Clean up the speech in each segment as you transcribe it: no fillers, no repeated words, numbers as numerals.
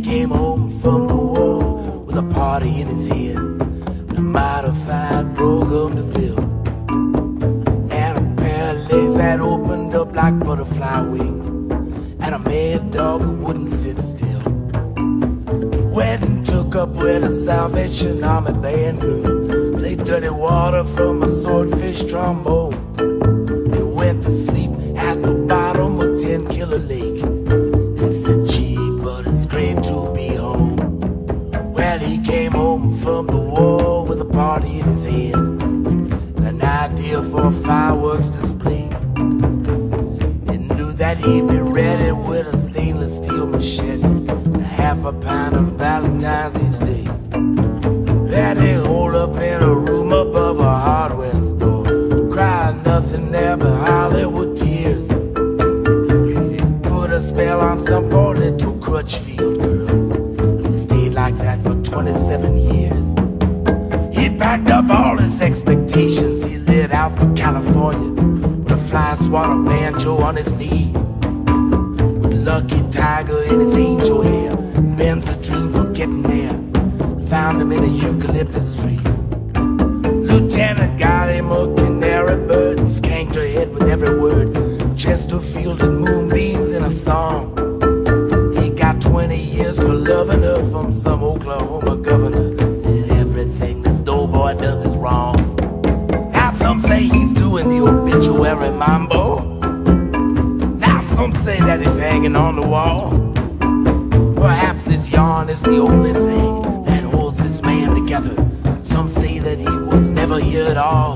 came home from the war with a party in his head, and a modified program to fill, and a pair of legs that opened up like butterfly wings, and a mad dog who wouldn't sit still. The wedding took up where the Salvation Army band grew, played Dirty Water from a swordfish trombone. He went to sleep at the bottom of 10 Killer Lake. It's a cheap, but it's great to be home. Well, he came home from the war with a party in his head, and an idea for a fireworks display. He knew that he'd be ready with a stainless steel machete, and half a pound of Valentine's each day. That he holed up in a room above a hardware store, crying nothing there but Hollywood tears. He put a spell on some poor little Crutchfield girl. He stayed like that for 27 years. He packed up all his expectations. He lit out for California with a fly swatter banjo on his knee, with Lucky Tiger in his angel hair. Ben's a dream for getting there. Found him in a eucalyptus tree. Lieutenant got him a canary bird and skanked her head with every word. Chesterfield and moonbeams in a song. He got 20 years for loving her from some Oklahoma governor. Said everything this doughboy does is wrong. Now some say he's doing the obituary mambo. Now some say that he's hanging on the wall. Perhaps this yarn is the only thing that holds this man together. Some say that he was never here at all.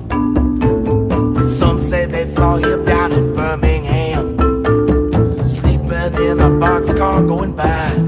Some say they saw him down in Birmingham, sleeping in a boxcar going by.